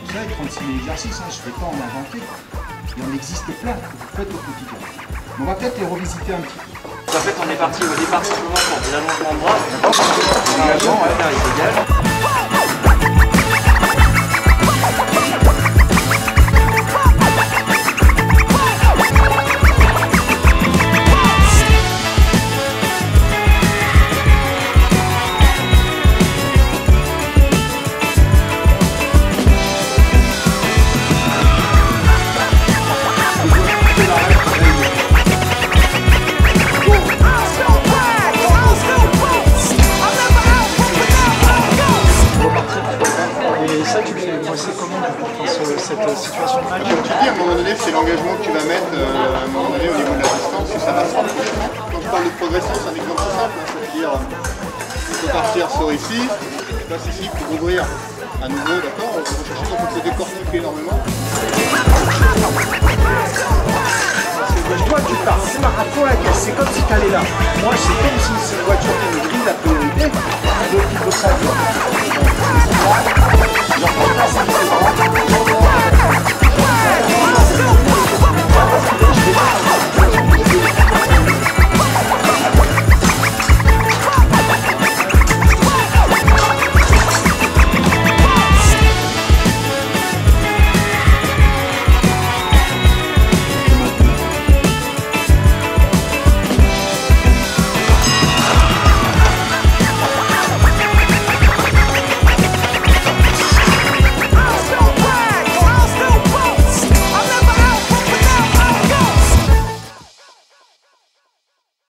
Vous savez, 36 000 exercices, hein, je ne vais pas en inventer. Il en existe plein que vous faites au quotidien. On va peut-être les revisiter un petit peu. En fait, on est parti au départ simplement pour de l'allongement de bras. L'allongement, ouais, faire les égales. Ça, tu le fais bosser comment cette situation de match? Comme tu dis, à un moment donné, c'est l'engagement que tu vas mettre à un moment donné au niveau de la distance, et ça va se rapprocher. Quand je parle de progression, c'est un exemple tout simple, hein, c'est-à-dire il faut partir sur ici, je passe ici pour ouvrir à nouveau, d'accord? On va chercher, donc on peut décortiquer énormément. Toi, tu pars, c'est à fond la caisse, c'est comme si tu allais là. Moi, c'est comme si c'est une voiture qui me grille la priorité, donc il faut ça.